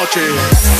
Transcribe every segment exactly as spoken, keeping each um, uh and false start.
noche.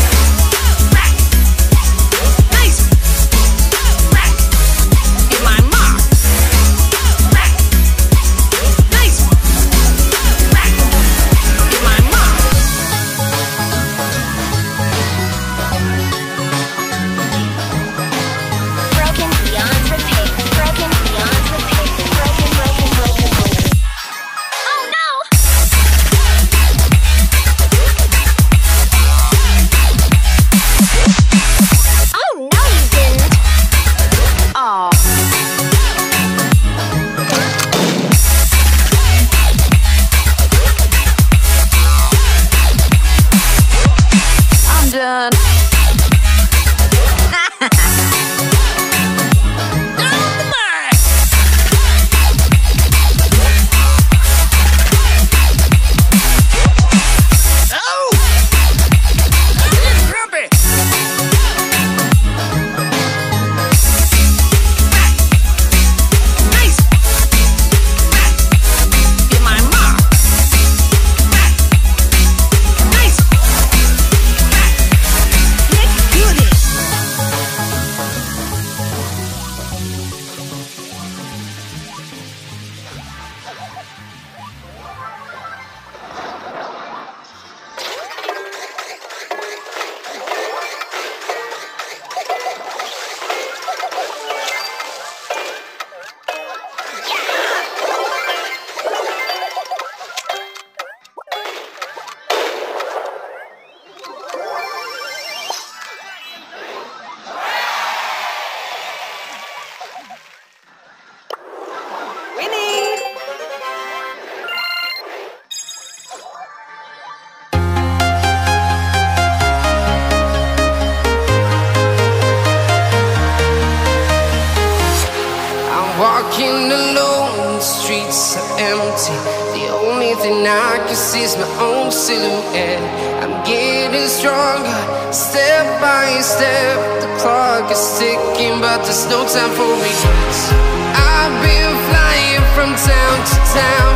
Walking alone, the streets are empty. The only thing I can see is my own silhouette. I'm getting stronger, step by step. The clock is ticking, but there's no time for regrets. I've been flying from town to town,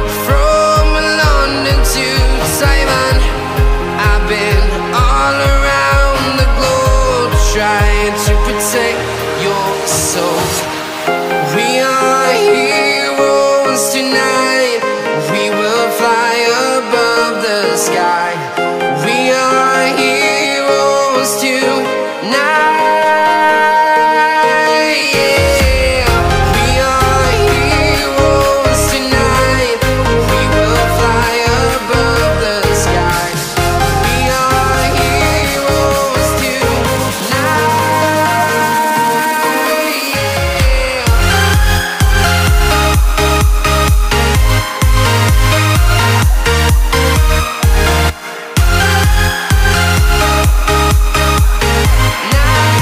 from London to Taiwan. I've been all around the globe, trying to protect your soul. We are heroes tonight. We will fly above the sky. We are heroes tonight. Yeah. We are heroes tonight. We will fly above the sky. We are heroes tonight. Now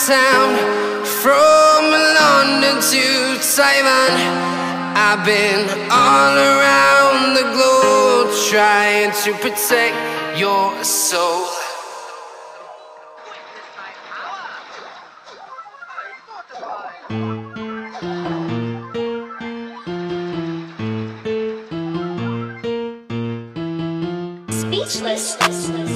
town, from London to Taiwan. I've been all around the globe trying to protect your soul. Speechless.